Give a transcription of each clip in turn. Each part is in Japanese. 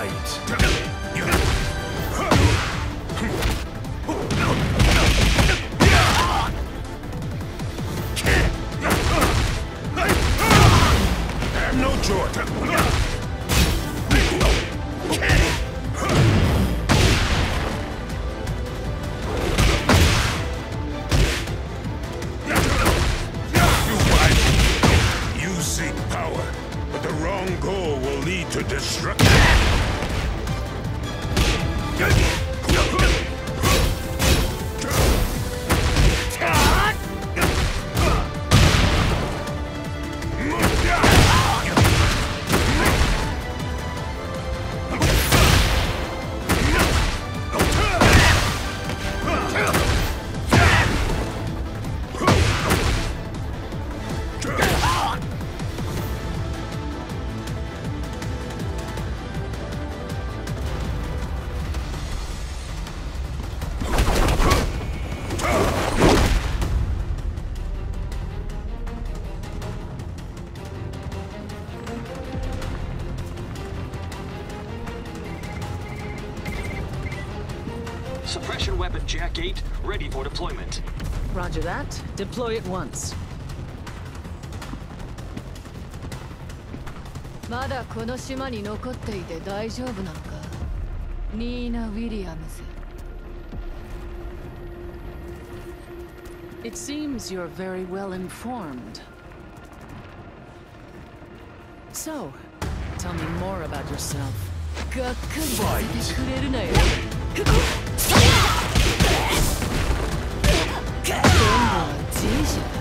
Suppression weapon Jack 8, ready for deployment. Roger that. Deploy at once. まだこの島に残っていて大丈夫なのか、ニーナ・ウィリアムズ。 It seems you're very well informed. So, tell me more about yourself. がっかりさせてくれるなよ。今度はGじゃ。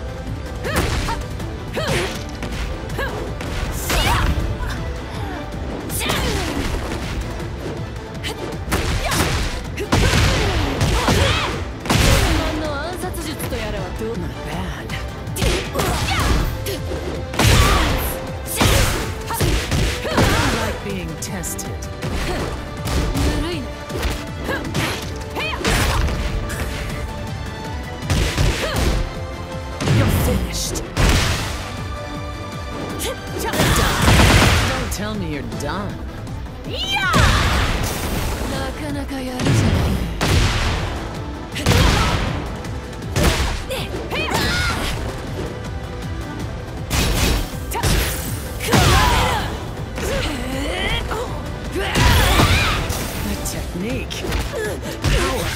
Tell me you're done. Yeah! なかなかやるじゃない。 The technique. Power.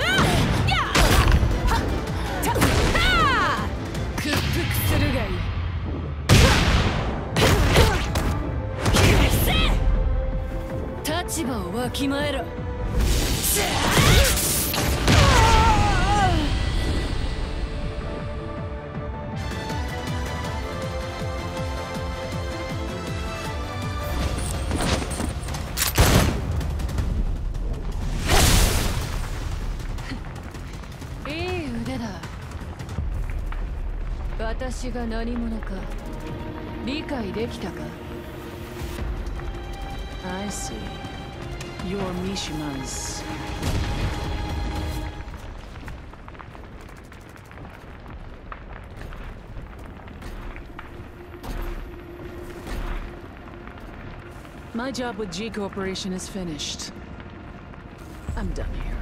屈服するがいい。立場をわきまえろ。いい腕だ。私が何者か理解できたか？ I see. You're Mishima's. My job with G Corporation is finished. I'm done here.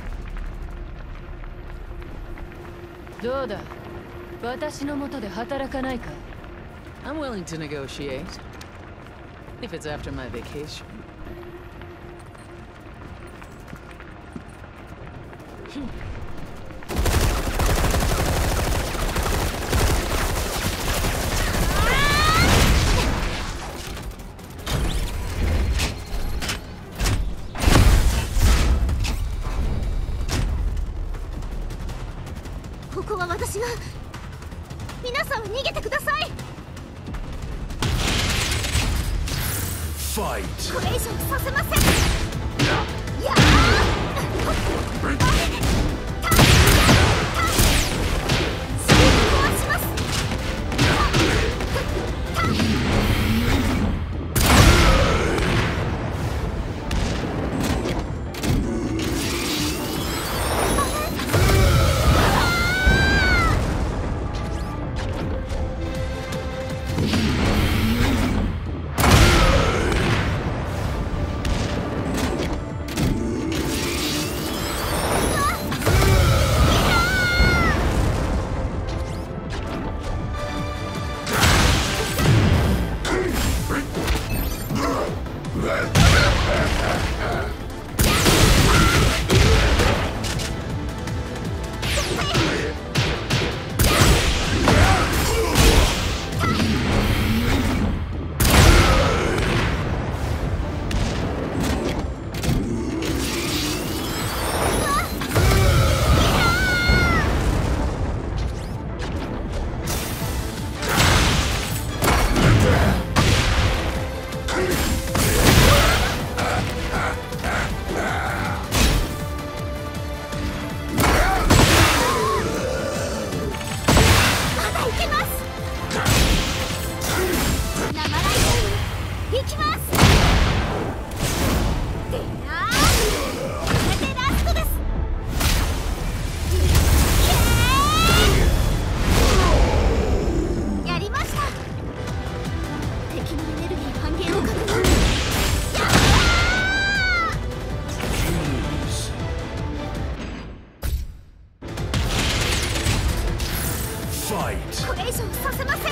どうだ？私の下で働かないか？ I'm willing to negotiate. If it's after my vacation. Fight! これ以上させません。やきます。でなー、これでラストです。やりました。敵のエネルギー半減を確認。これ以上させません。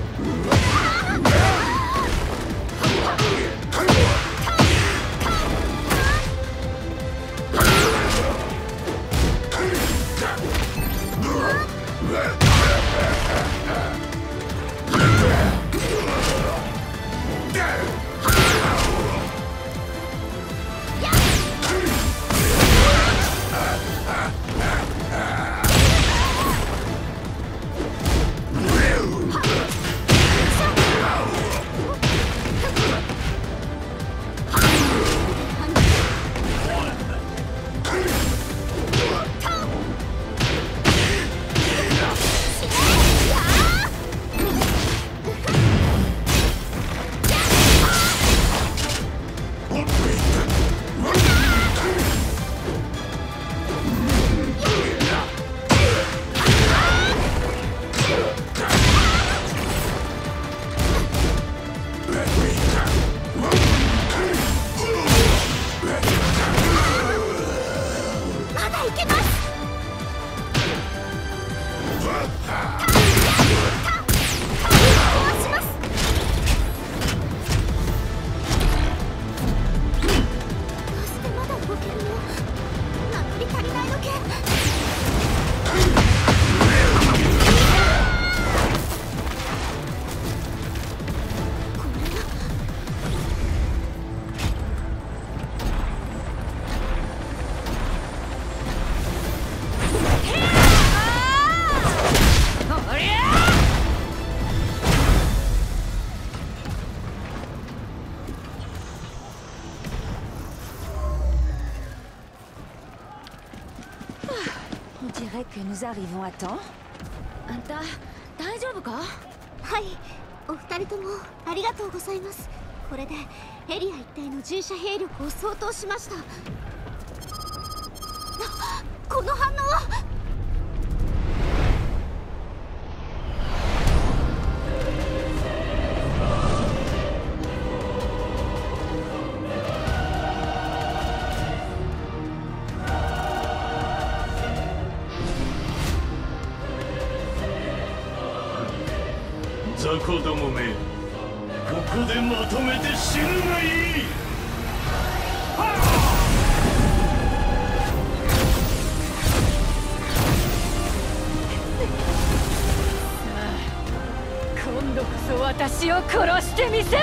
Que nous arrivons à temps。 あんた大丈夫か？ はい、お二人ともありがとうございます。これでエリア一帯の従者兵力を相当しました。この反応は。 雑魚どもめ、ここでまとめて死ぬがいい。 今度こそ私を殺してみせろ。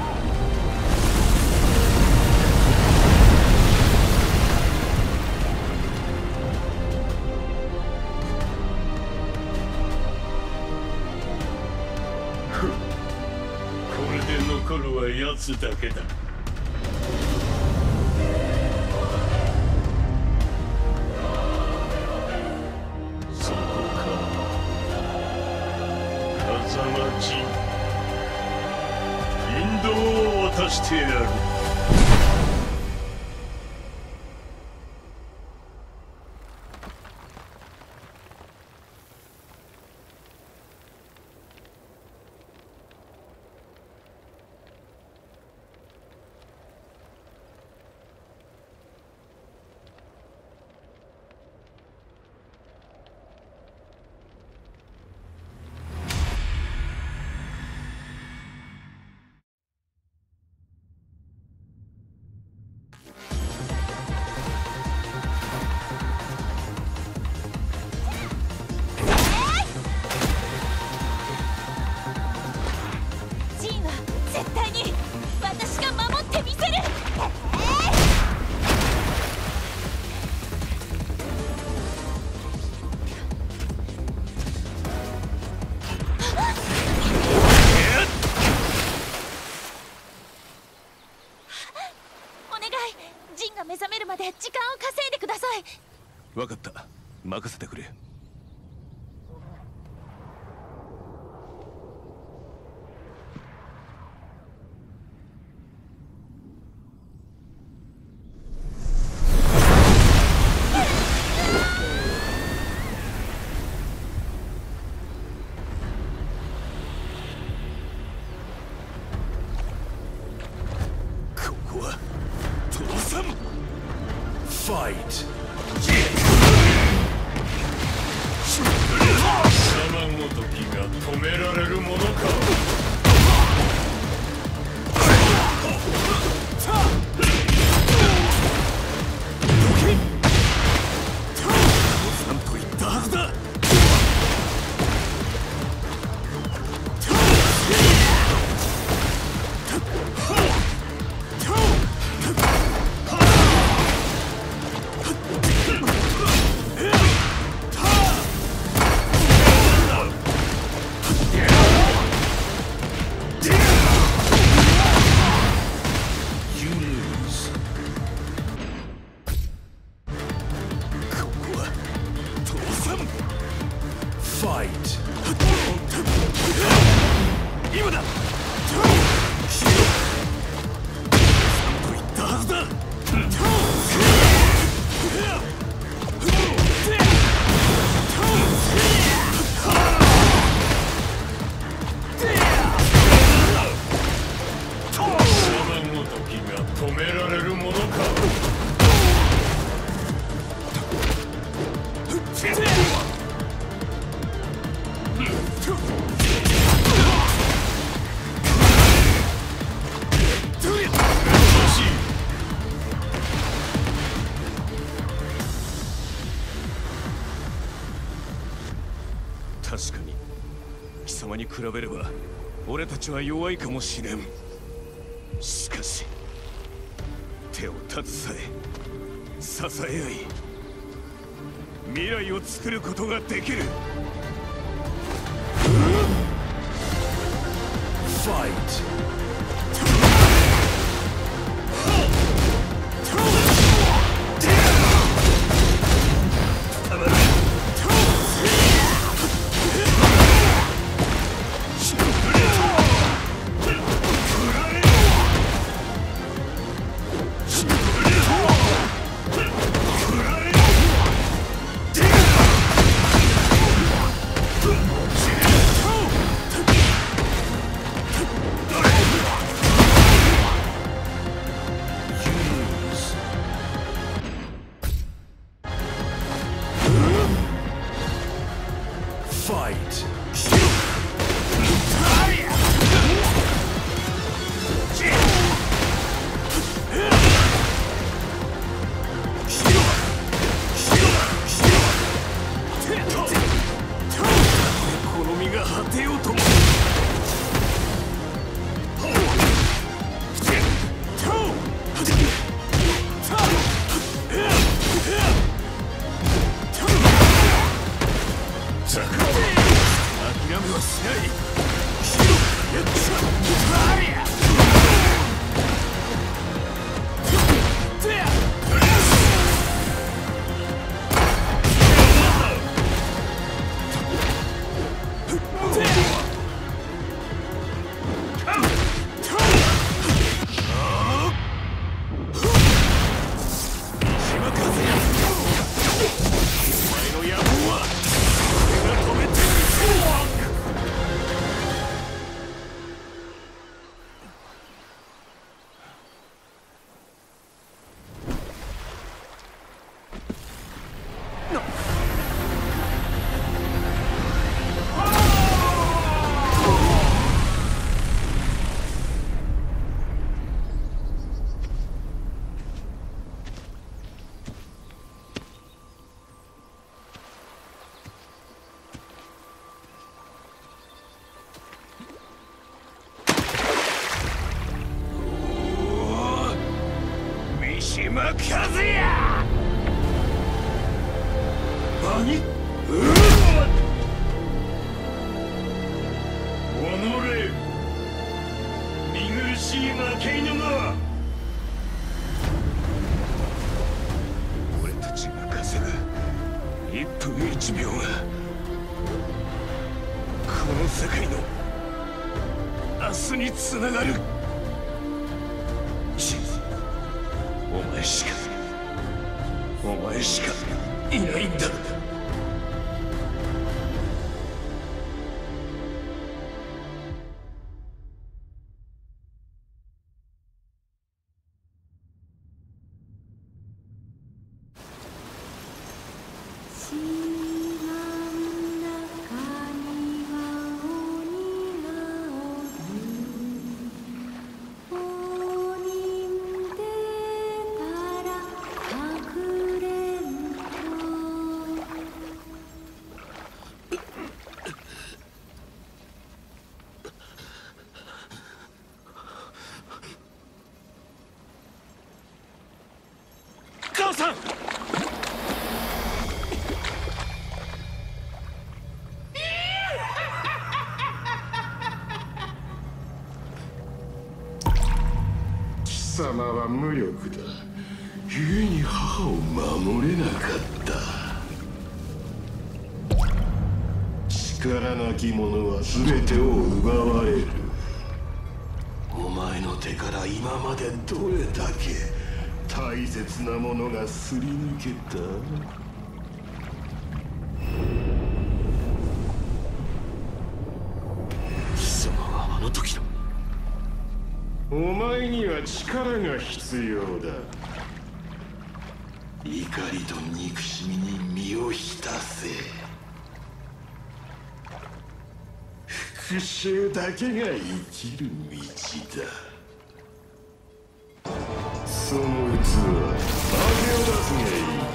残るは奴だけだ。そこか、風間陣。引導を渡してやる。 目覚めるまで時間を稼いでください。 分かった、任せてくれ。 Fight! 生ごときが止められるものか。さんと言ったはずだ。今だ。と言ったはずだ。生ごときが止められるものか。確かに貴様に比べれば俺たちは弱いかもしれん。しかし手を携え支え合い未来を作ることができる。ファイト。俺たちが稼ぐ1分1秒がこの世界の明日につながる。お前しかいないんだ。 母さん。 貴様は無力だ。故に母を守れなかった。力なき者は全てを奪われる。お前の手から今までどれだけ大切なものがすり抜けた？ 貴様はあの時の。 お前には力が必要だ。怒りと憎しみに身を浸せ。復讐だけが生きる道だ。その器、明けを出すがいい。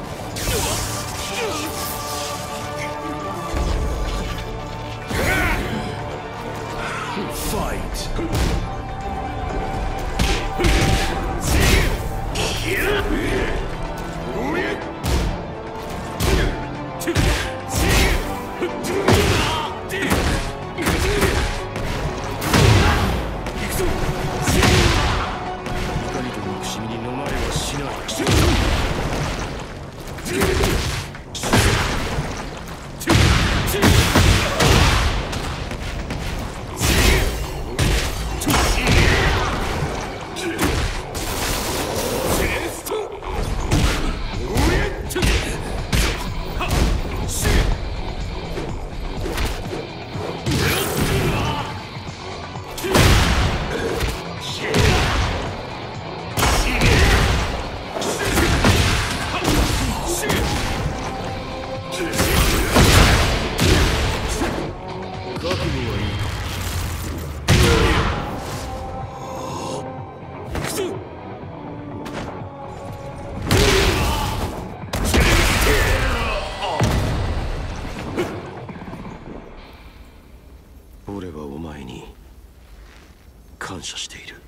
俺はお前に感謝している。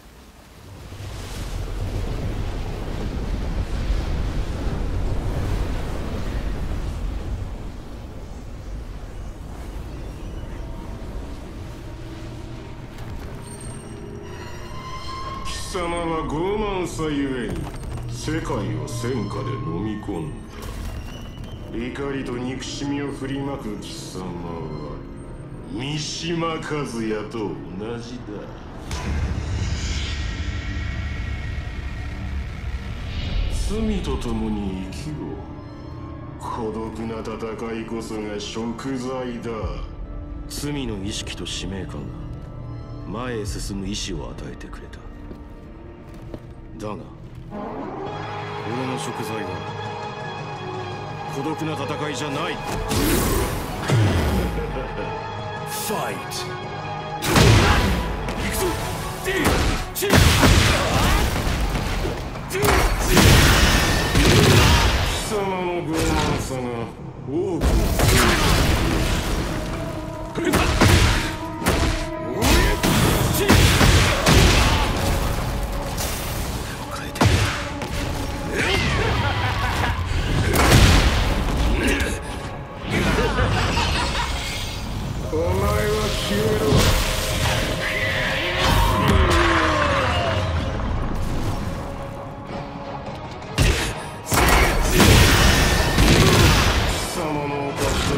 貴様は傲慢さゆえに世界を戦火で飲み込んだ。怒りと憎しみを振りまく貴様は三島和也と同じだ。罪と共に生きろ。孤独な戦いこそが贖罪だ。罪の意識と使命感が前へ進む意志を与えてくれた。だが俺の贖罪は孤独な戦いじゃない。ファイト。行くぞ。貴様の傲慢さが多くのお前は消えろ。貴様の犯した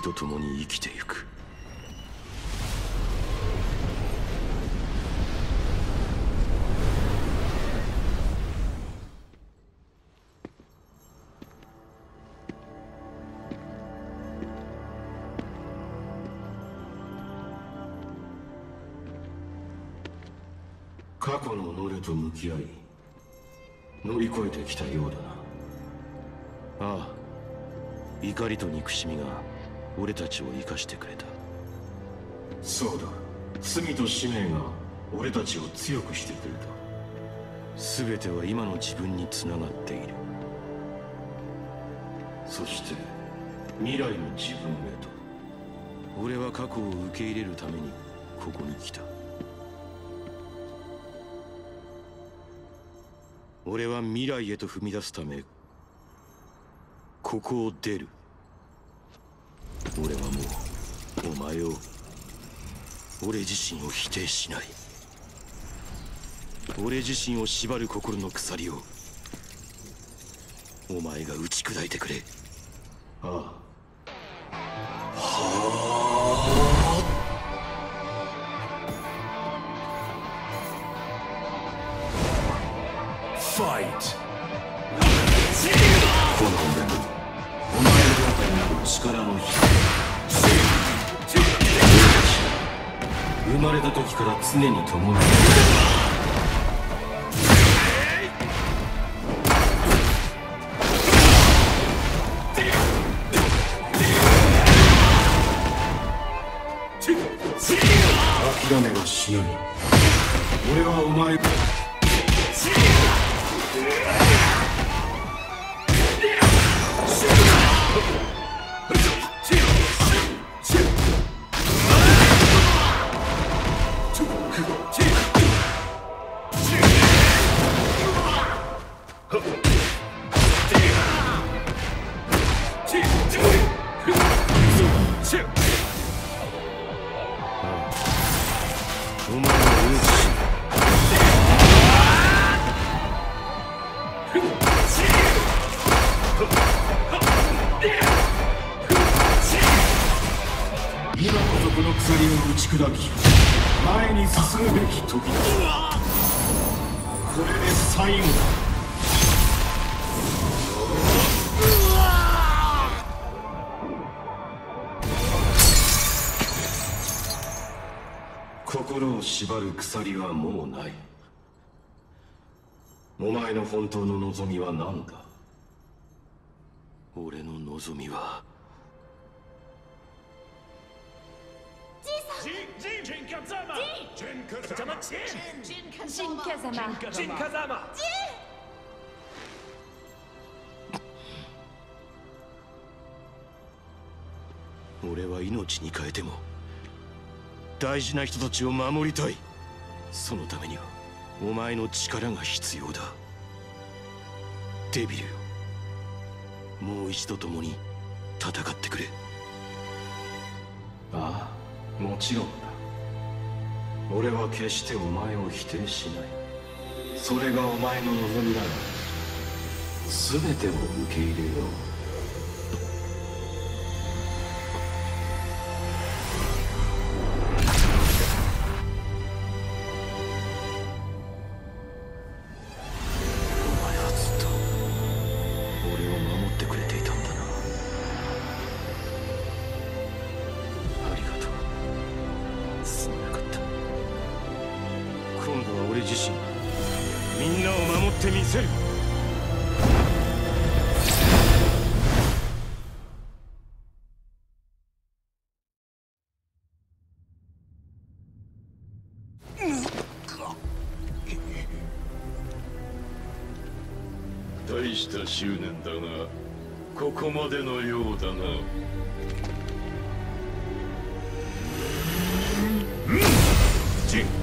と共に生きてゆく。過去のノレと向き合い乗り越えてきたようだな。ああ、怒りと憎しみが俺たちを生かしてくれた。そうだ、罪と使命が俺たちを強くしてくれた。全ては今の自分につながっている。そして未来の自分へと。俺は過去を受け入れるためにここに来た。俺は未来へと踏み出すためここを出る。俺はもうお前を、俺自身を否定しない。俺自身を縛る心の鎖をお前が打ち砕いてくれ。ああ。ファイト。この俺のお前の中にある力の火。生まれた時から常に共にいる。諦めはしない。俺はお前今こそこの鎖を打ち砕き前に進むべき時だ。これで最後だ。心を縛る鎖はもうない。お前の本当の望みは何だ。俺の望みは俺は命に変えても大事な人たちを守りたい。そのためにはお前の力が必要だ。デビルよ、もう一度共に戦ってくれ。ああ、もちろんだ。俺は決してお前を否定しない。それがお前の望みなら全てを受け入れよう。今度は俺自身みんなを守ってみせる。 大した執念だがここまでのようだな。ジン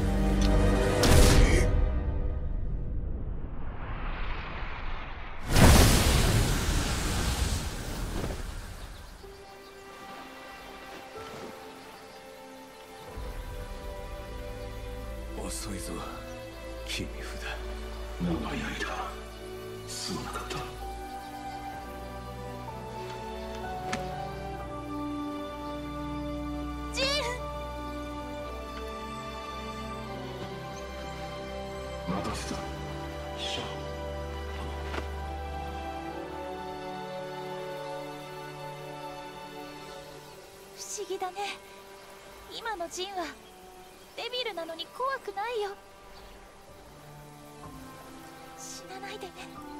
遅いぞ切り札。 長い間すまなかった。 議だね。今のジンはデビルなのに怖くないよ。死なないでね。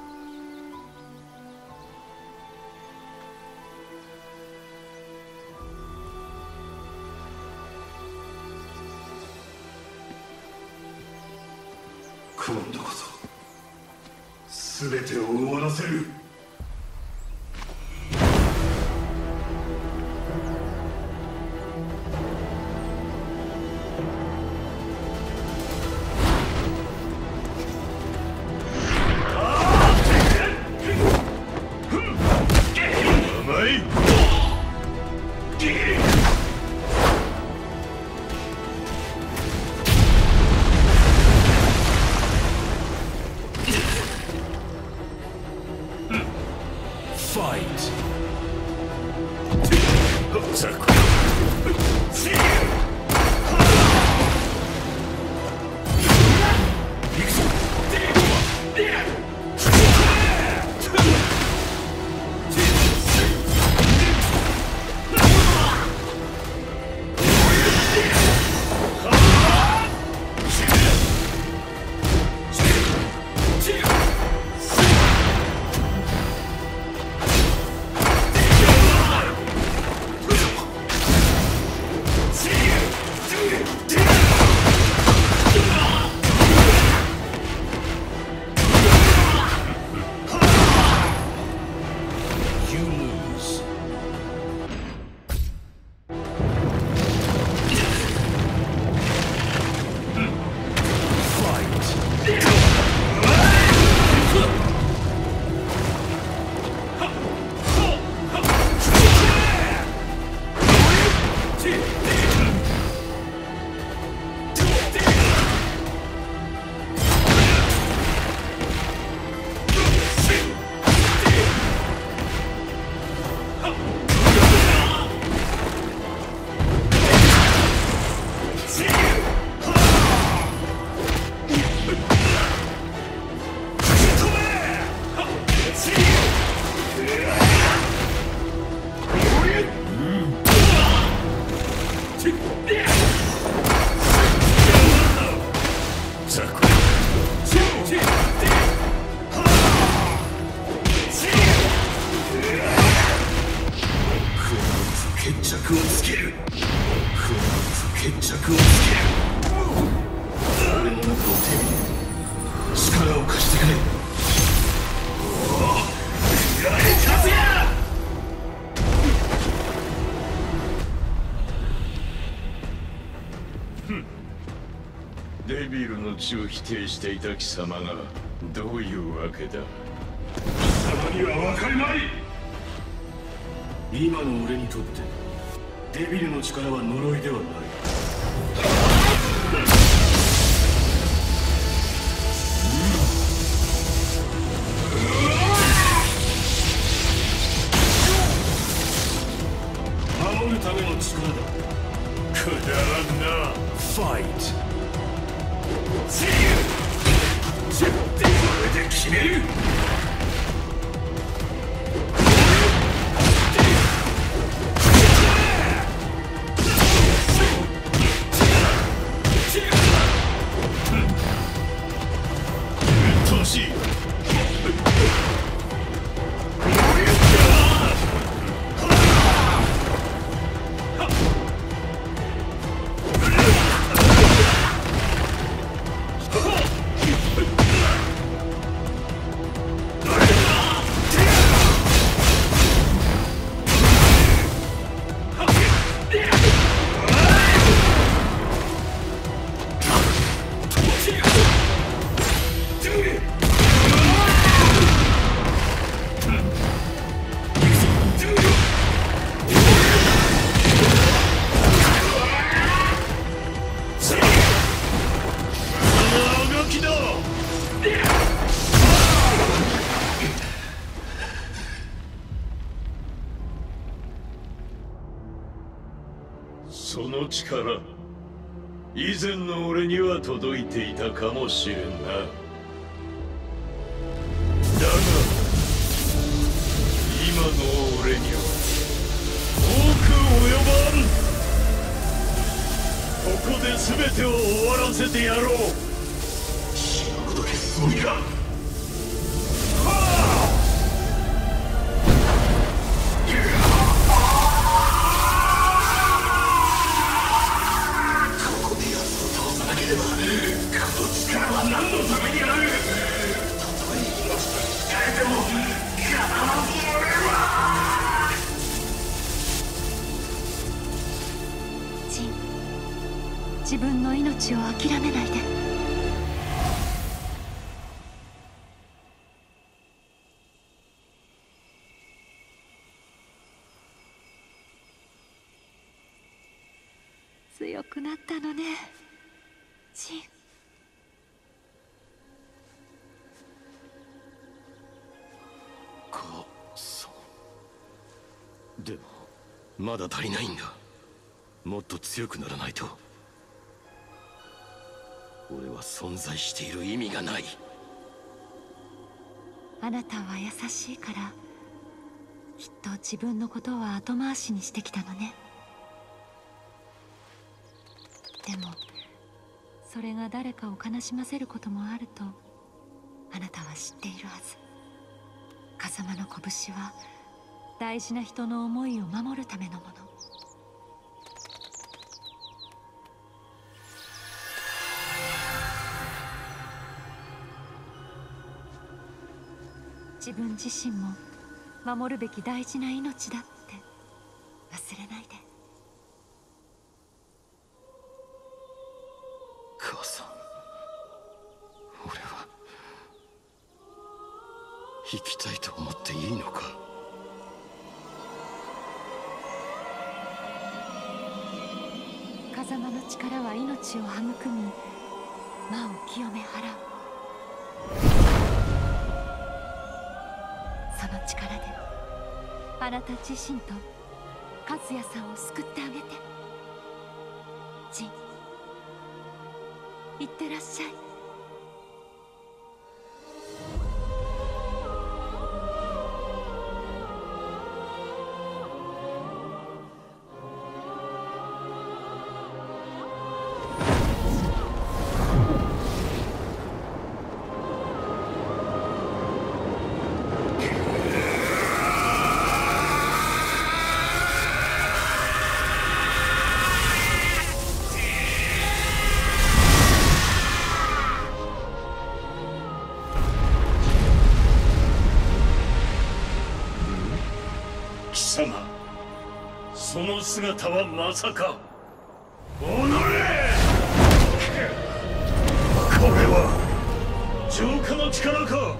今度こそ全てを終わらせる。 デビルの血を否定していた貴様がどういうわけだ。 貴様には分かりまい。今の俺にとってデビルの力は呪いではない。守るための力だ。 くだらんな。ファイト。 これで決める。 その力、以前の俺には届いていたかもしれんな。だが今の俺には遠く及ばん。 せてやろう。 死ぬこと消すつもりか。ここで奴を倒さなければこの力は何のためにある。たとえ命と引き換えても必ず俺は。 ジン、自分の命を諦めないで。強くなったのね、ジン。 母さん。でもまだ足りないんだ。もっと強くならないと俺は存在している意味がない。 あなたは優しいからきっと自分のことは後回しにしてきたのね。でもそれが誰かを悲しませることもあるとあなたは知っているはず。風間の拳は大事な人の思いを守るためのもの。自分自身も守るべき大事な命だって忘れないで。 母さん、俺は生きたいと思っていいのか。 風間の力は命を育み魔を清め払う。その力であなた自身と和也さんを救ってあげて。ジン、いってらっしゃい。 貴様、その姿はまさか。おのれ！これは浄化の力か。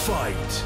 Fight!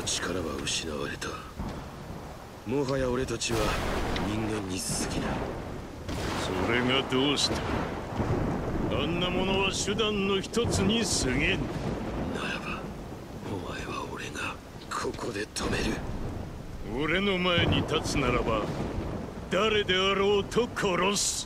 力は失われた。もはや俺たちは人間に過ぎない。 それがどうした？あんなものは手段の一つに過ぎん。 ならばお前は俺がここで止める。 俺の前に立つならば誰であろうと殺す。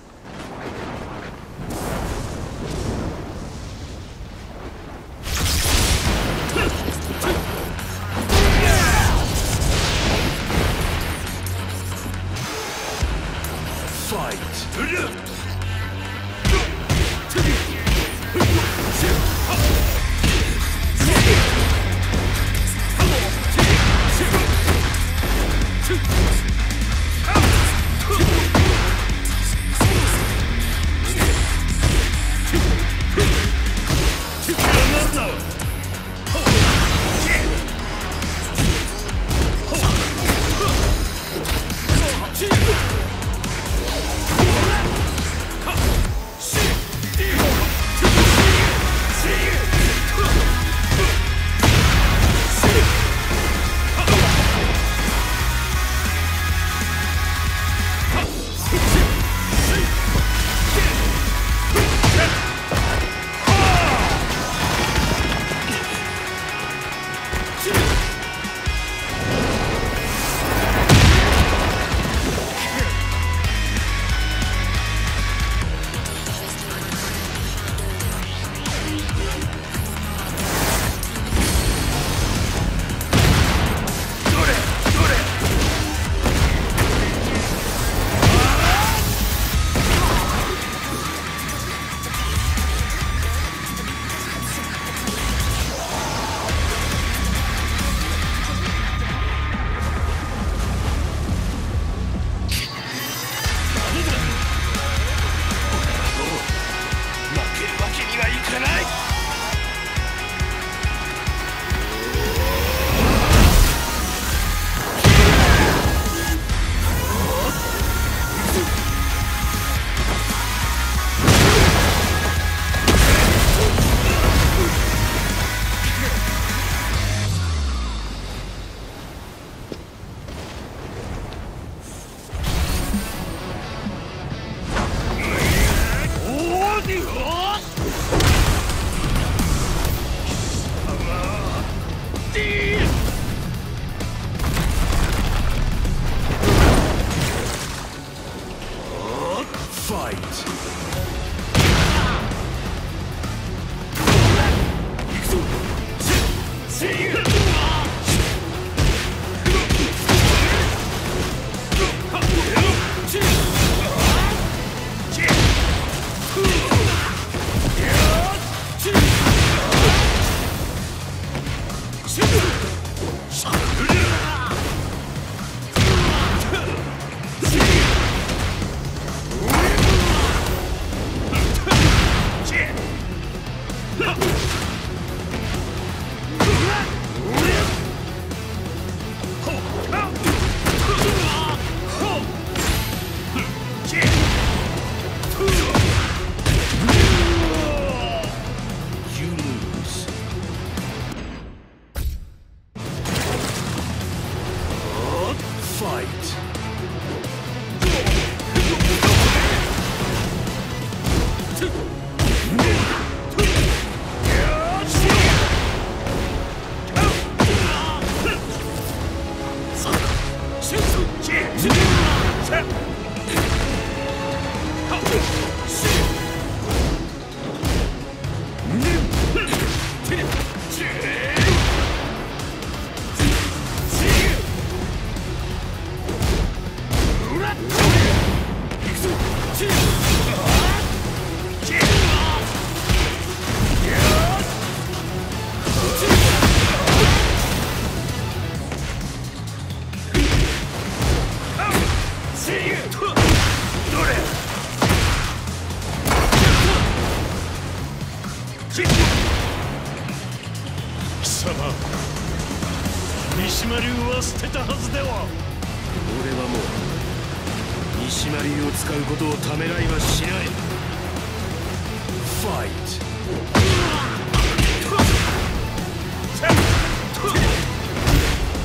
三島流は捨てたはずでは。 俺はもう三島流を使うことをためらいはしない。ファイト。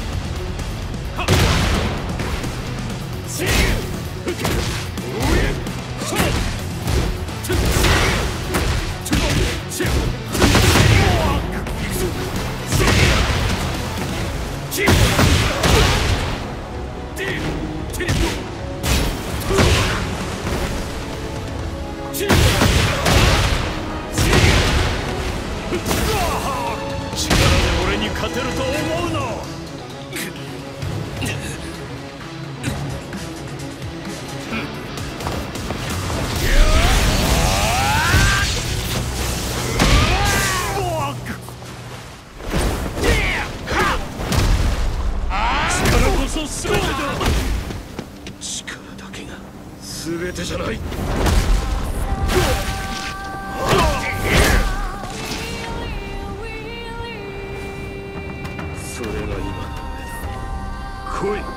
勝てると思うの？力こそ全てだ。 力だけが全てじゃない。それが今の来い。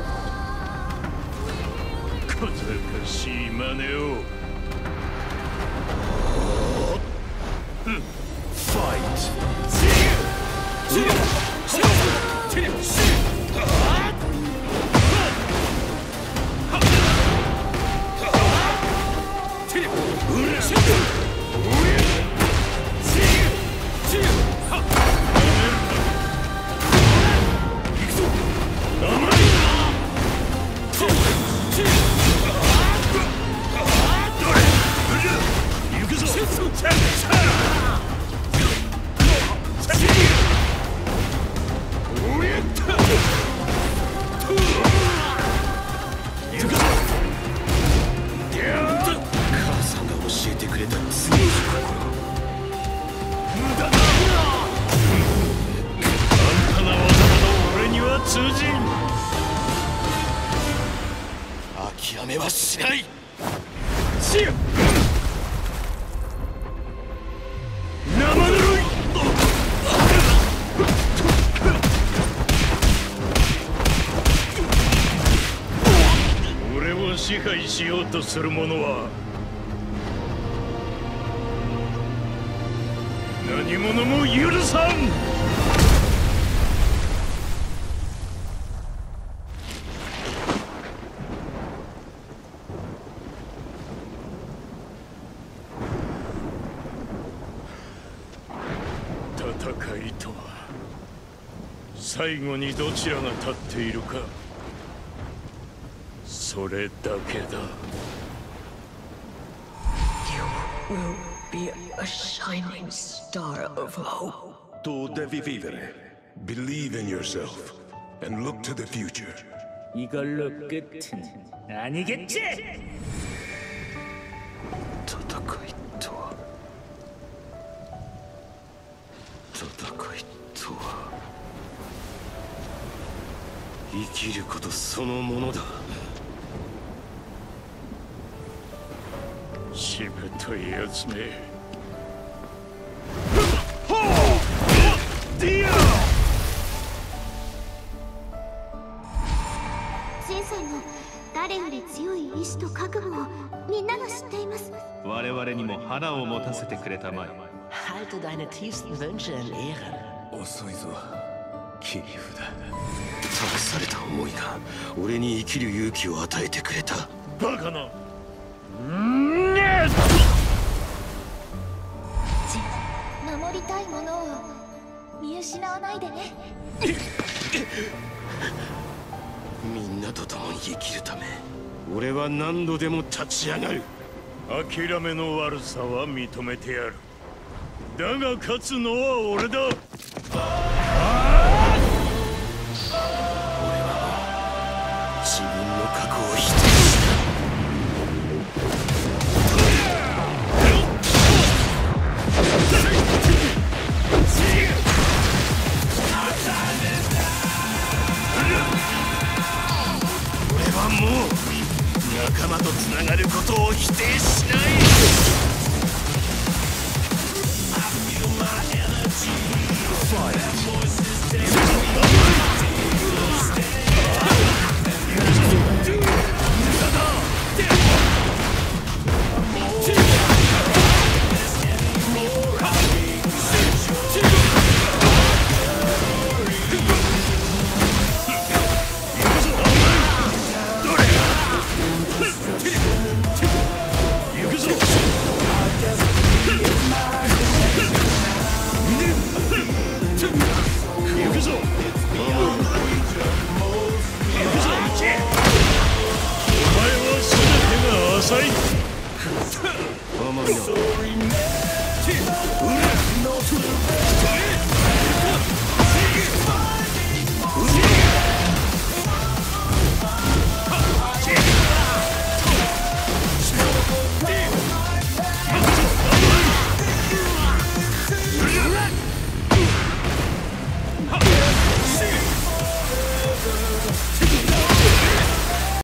小賢しい真似を。 ファイト。諦めはしない。生ぬるい。 俺を支配しようとする者は何者も許さん。戦いとは最後にどちらが立っているか、それだけだ。 You will be a shining star of hope. Tu devi vivere. Believe in yourself and look to the future. 이걸로 끝은 아니겠지? 戦いとは生きることそのものだ。 しぶといやつめ。 ジンさんの誰より強い意志と覚悟をみんなが知っています。 我々にも花を持たせてくれたまえ。 Halte deine tiefsten Wünsche in Ehren. 遅いぞ、切り札。託された思いが俺に生きる勇気を与えてくれた。 バカな。 守りたいものを見失わないでね。 みんなと共に生きるため俺は何度でも立ち上がる。 諦めの悪さは認めてやる。だが勝つのは俺だ。 俺はもう自分の過去を否定した。俺はもう仲間とつながることを否定しない。どれ行くぞ。行くぞ。お前は全てが浅い。